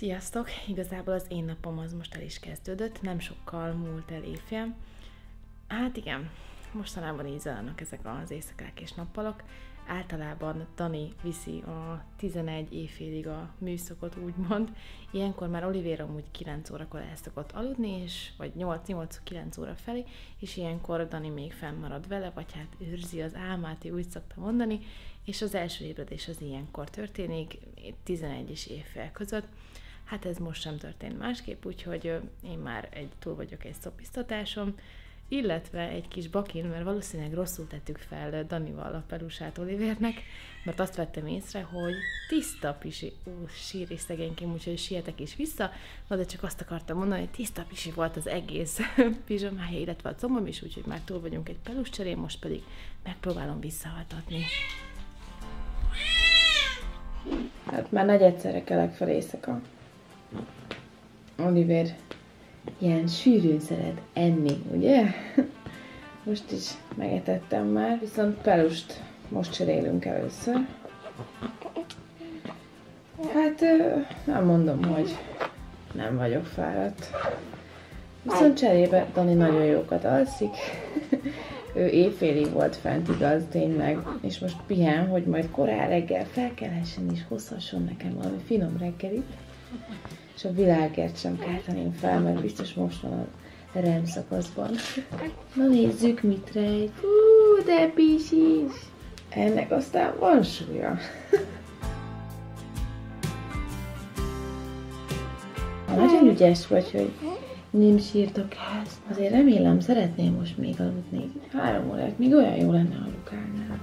Sziasztok! Igazából az én napom az most el is kezdődött, nem sokkal múlt el éjfél. Hát igen, mostanában így zajlanak ezek az éjszakák és nappalok. Általában Dani viszi a 11 éjfélig a műszakot, úgymond. Ilyenkor már Olivér amúgy 9 órakor el szokott aludni, és, vagy 8-9 óra felé, és ilyenkor Dani még fennmarad vele, vagy hát őrzi az álmát, úgy szokta mondani, és az első ébredés az ilyenkor történik, 11 és éjfél között. Hát ez most sem történt másképp, úgyhogy én már túl vagyok egy szopisztatásom, illetve egy kis bakin, mert valószínűleg rosszul tettük fel Danival a pelusát Olivérnek, mert azt vettem észre, hogy tiszta pisi, sír és szegénykém, úgyhogy sietek is vissza, de csak azt akartam mondani, hogy tiszta pisi volt az egész pizsomája, illetve a combom is, úgyhogy már túl vagyunk egy peluscserén, most pedig megpróbálom visszahaltatni. Hát már nagy egyszerre kelek fel éjszaka. Olivér ilyen sűrűn szeret enni, ugye? Most is megetettem már, viszont pelust most cserélünk először. Hát nem mondom, hogy nem vagyok fáradt. Viszont cserébe Dani nagyon jókat alszik. Ő éjfélig volt fent, igaz, tényleg, és most pihen, hogy majd korán reggel felkelhessen és hozhasson nekem valami finom reggelit. És a világért sem kelteném fel, mert biztos most van a REM szakaszban. Na nézzük, mit rejt. De pisis! Ennek aztán van súlya. Nagyon ügyes vagy, hogy nem sírtok el. Azért remélem, szeretném most még aludni. 3 órát, még olyan jó lenne, ha lukálnál.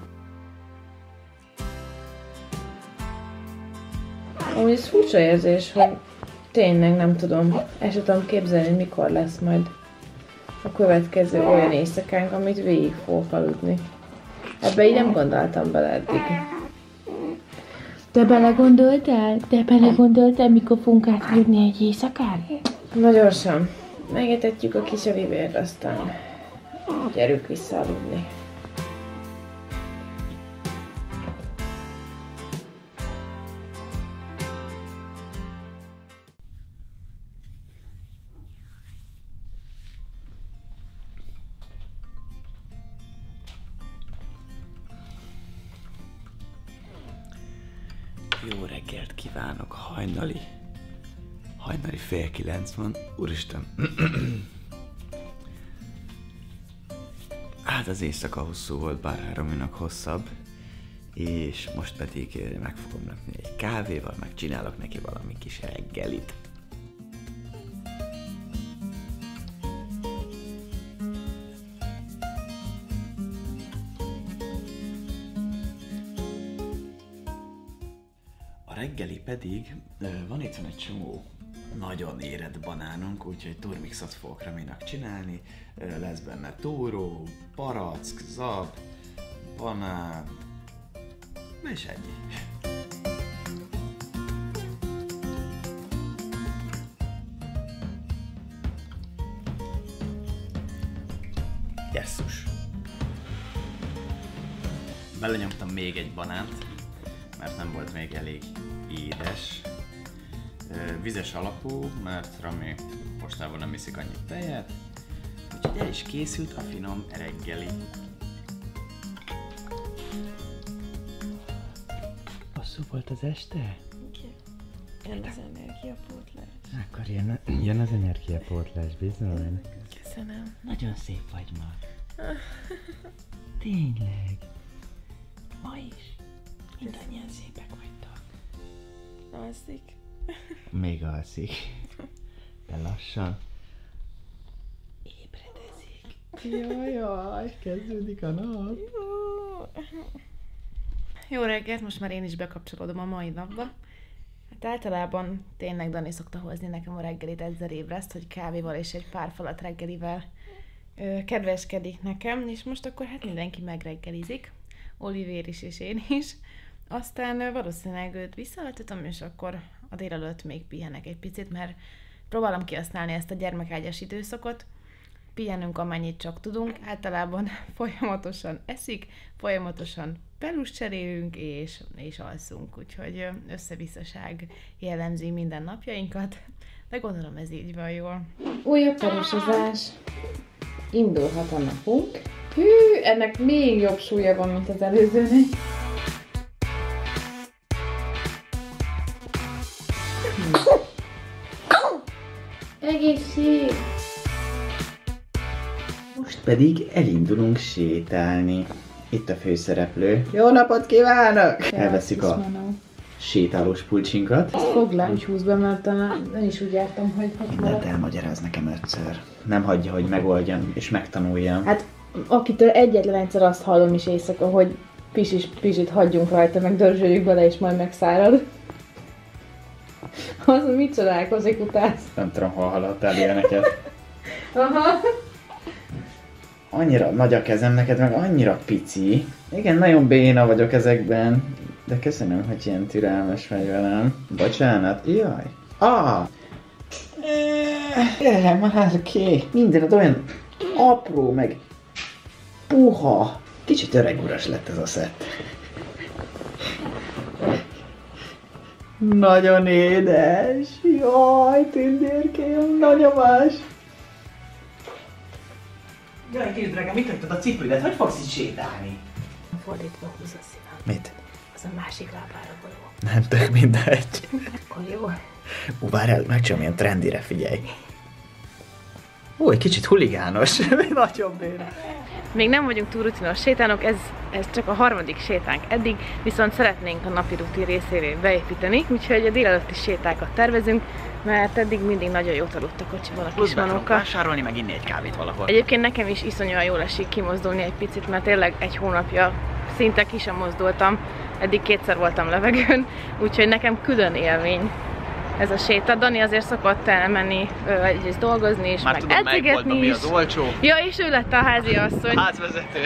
Amúgy ez furcsa érzés, hogy tényleg nem tudom, el sem tudom képzelni, mikor lesz majd a következő olyan éjszakánk, amit végig fogok aludni. Ebbe így nem gondoltam bele eddig. Te belegondoltál? Te belegondoltál, mikor fogunk átaludni egy éjszakán? Na gyorsan, megetetjük a kis Olivért, aztán gyerünk vissza aludni. Jó reggelt kívánok, hajnali 8:30 van, úristen. Hát az éjszaka hosszú volt, bár 3 nap hosszabb, és most pedig meg fogom rakni egy kávéval, meg csinálok neki valami kis reggelit. A reggeli pedig van itt egy csomó nagyon érett banánunk, úgyhogy turmixot fogok Raminak csinálni. Lesz benne tóró, barack, zab, banán, és ennyi. Jesszus! Belenyomtam még egy banánt, mert nem volt még elég édes. Vizes alapú, mert Rami mostában nem iszik annyi tejet, úgyhogy el is készült a finom reggeli. Hosszú volt az este? Jön az energiapótlás. Akkor jön az energiapótlás, bizony. Köszönöm. Nagyon szép vagy ma. Tényleg. Ma is. Mindannyian szépek vagytok. Alszik. Még alszik. De lassan ébredezik. Jaj, kezdődik a nap. Jó reggelt, most már én is bekapcsolódom a mai napba. Hát általában tényleg Dani szokta hozni nekem a reggelit, ezzel ébreszt, hogy kávéval és egy pár falat reggelivel kedveskedik nekem, és most akkor hát mindenki megreggelizik, Olivér is és én is. Aztán valószínűleg őt visszahaltatom, és akkor a délelőtt még pihenek egy picit, mert próbálom kihasználni ezt a gyermekágyas időszakot. Pihenünk amennyit csak tudunk, általában folyamatosan eszik, folyamatosan pelust cserélünk, és alszunk, úgyhogy összebiztoság jellemzi minden napjainkat, de gondolom ez így van jól. Újabb perosozás. Indulhat a napunk. Hű, ennek még jobb súlya van, mint az előzőnek. Egészség! Most pedig elindulunk sétálni. Itt a főszereplő. Jó napot kívánok! Elveszik a sétálós pulcsinkat. Ezt foglám, és húz be, mert én is úgy jártam, hogy... Mindent elmagyaráz nekem egyszer. Nem hagyja, hogy megoldjam és megtanuljam. Hát, akitől egyetlen egyszer azt hallom is éjszaka, hogy pisit hagyjunk rajta, meg dörzsöljük bele, és majd megszárad. Az mit csodálkozik utánsz? Nem tudom, hol hallottál ilyeneket. Aha. Annyira nagy a kezem, neked meg annyira pici. Igen, nagyon béna vagyok ezekben. De köszönöm, hogy ilyen türelmes vagy velem. Bocsánat, jaj. Gyere már ki. Mindened olyan apró, meg puha. Kicsit öreguras lett ez a szett. Nagyon édes. Jaj, tündérkém, nagyomás. Jaj, kis drágám, mit hagytad a cipődet? Hogy fogsz így sétálni? Fordítva húz a szívem. Mit? Az a másik lábára való. Nem tök mindegy. Akkor jó. Várjál, megcsinálom ilyen trendire, figyelj. Ó, egy kicsit huligános. Nagyon béna. Még nem vagyunk túl rutinos sétálók, ez csak a harmadik sétánk eddig, viszont szeretnénk a napi rutin részévé beépíteni, úgyhogy a délelőtti sétákat tervezünk, mert eddig mindig nagyon jót aludt a kocsiban a kismanókkal. Vásárolni, meg inni egy kávét valahol. Egyébként nekem is iszonyúan jól esik kimozdulni egy picit, mert tényleg egy hónapja szinte ki sem mozdultam, eddig 2-szer voltam levegőn, úgyhogy nekem külön élmény ez a séta. Dani azért szokott elmenni egyrészt dolgozni, és már meg tudom, edzegetni is. Mi az olcsó. Ja, és ő lett a háziasszony. Házvezető.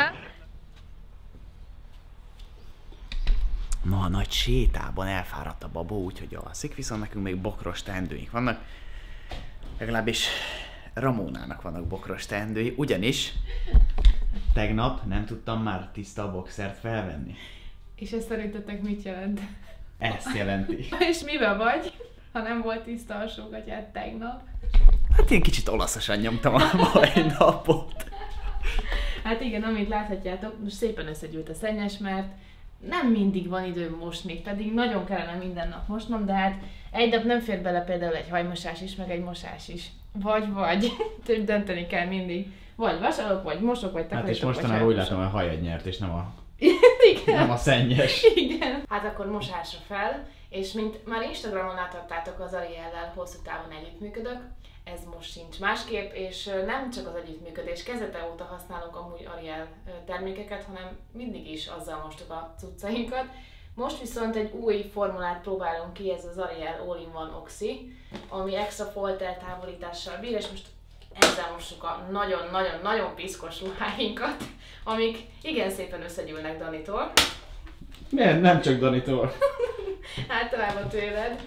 Ma a nagy sétában elfáradt a babó, úgyhogy alszik, viszont nekünk még bokros teendőink vannak. Legalábbis Ramónának vannak bokros teendői, ugyanis tegnap nem tudtam már tiszta boxert felvenni. És ez szerintetek mit jelent? Ezt jelenti. És miben vagy, ha nem volt tiszta alsógatyád tegnap? Hát én kicsit olaszosan nyomtam a mai napot. Hát igen, amit láthatjátok, most szépen összegyűlt a szennyes, mert nem mindig van időm mosni, pedig nagyon kellene minden nap mosnom, de hát egy nap nem fér bele például egy hajmosás is, meg egy mosás is. Vagy. Több dönteni kell mindig. Vagy vasalok, vagy mosok, vagy takarítok. Hát és mostanában úgy látom, hogy a hajad nyert, és nem a... Igen. Nem a szennyes. Igen. Hát akkor mosásra fel, és mint már Instagramon láthattátok, az Ariellel hosszú távon együttműködök, ez most sincs másképp, és nem csak az együttműködés kezdete óta használunk amúgy Ariel termékeket, hanem mindig is azzal mostuk a cuccainkat. Most viszont egy új formulát próbálunk ki, ez az Ariel All-in-One Oxy, ami extra folt eltávolítással bír, és most ezzel mossuk a nagyon-nagyon-nagyon piszkos ruháinkat, amik igen szépen összegyűlnek Danitól. Miért? Nem csak Danitól. Általában tőled.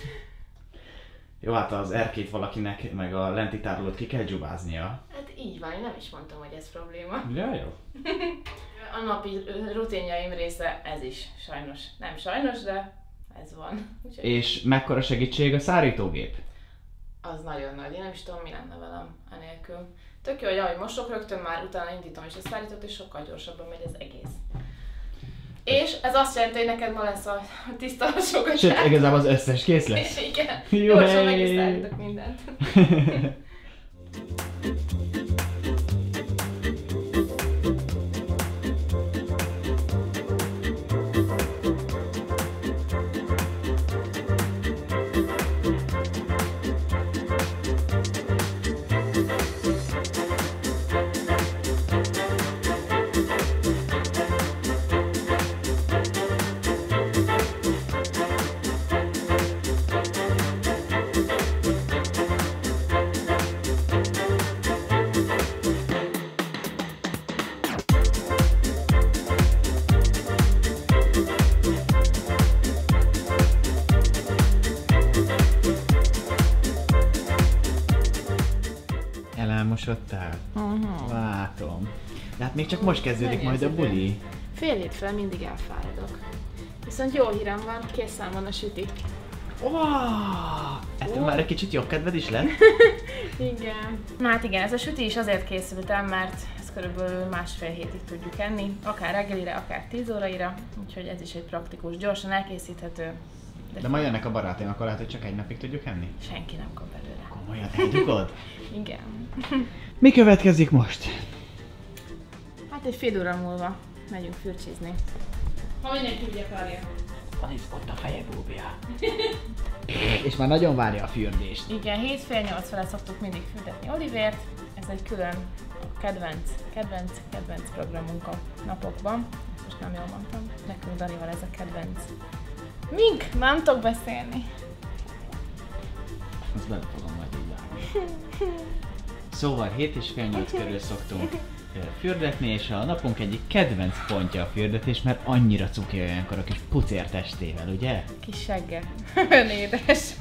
Jó, hát az erkét valakinek, meg a lenti tárolót ki kell dzsubáznia. Hát így van, én nem is mondtam, hogy ez probléma. Ja, jó. A napi rutinjaim része ez is, sajnos. Nem sajnos, de ez van. Úgyhogy És mekkora segítség a szárítógép? az nagyon nagy, én nem is tudom, mi lenne velem enélkül. Tök jó, hogy ahogy mosok, rögtön már utána indítom is a szárítót, és sokkal gyorsabban megy az egész. És ez azt jelenti, hogy neked ma lesz a tiszta alsógatyád. Sőt, igazából az összes kész lesz. Igen, Jó, gyorsan meg is szállítok mindent. Elmosodtál? Látom. De hát még csak most kezdődik majd a buli. Fél hétfele mindig elfáradok. Viszont jó hírem van, készen van a süti. Ettől már egy kicsit jobb kedved is lett? Igen. Na hát igen, ez a süti is azért készült el, mert ezt körülbelül másfél hétig tudjuk enni, akár reggelire, akár 10 óraira, úgyhogy ez is egy praktikus, gyorsan elkészíthető. De ma jönnek a barátaim, akkor lehet, hogy csak egy napig tudjuk enni? Senki nem kap belőle. Komolyan eldugod? Igen. Mi következik most? Hát egy fél óra múlva megyünk fürcsizni. Ha mindenki úgy akarja. Van itt ott a feje búbja. És már nagyon várja a fürdést. Igen, 7-8 fele szoktuk mindig fürdetni Olivért. Ez egy külön kedvenc programunk a napokban. Ezt most nem jól mondtam. Nekünk Danival ez a kedvenc. Mink? Már nem tudok beszélni. Azt bele fogom majd így vágni. Szóval 7:30-8 körül szoktunk fürdetni, és a napunk egyik kedvenc pontja a fürdetés, mert annyira cuki olyankor a kis pucér testével, ugye? Kis segge. Ön édes.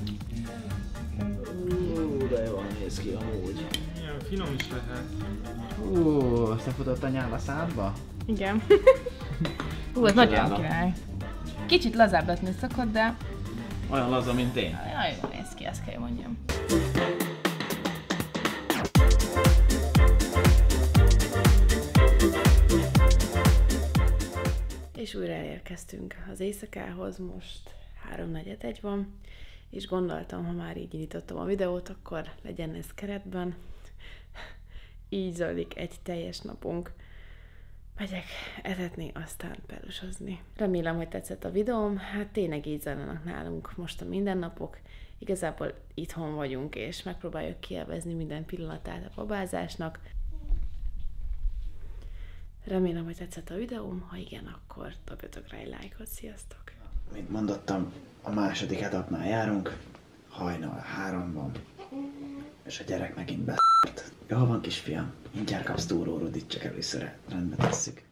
De jól néz ki amúgy. Ilyen finom is lehet. Összefutott a nyál a szádba? Igen. Ez nagyon király. Kicsit lazább letni szokott, de Olyan laza, mint én. jaj, jól néz ki, ezt kell mondjam. És újra elérkeztünk az éjszakához, most 3:45 van, és gondoltam, ha már így indítottam a videót, akkor legyen ez keretben. Így zajlik egy teljes napunk. Megyek etetni, aztán pelusozni. Remélem, hogy tetszett a videóm, hát tényleg így zajlanak nálunk most a mindennapok. Igazából itthon vagyunk, és megpróbáljuk kielvezni minden pillanatát a babázásnak. Remélem, hogy tetszett a videóm, ha igen, akkor dobjatok rá egy lájkot, sziasztok! Mint mondottam, a második etapnál járunk, hajnal 3-ban, és a gyerek megint be***t. Jól van, kisfiam, mindjárt kapsz túrórudit, csak először rendbe tesszük.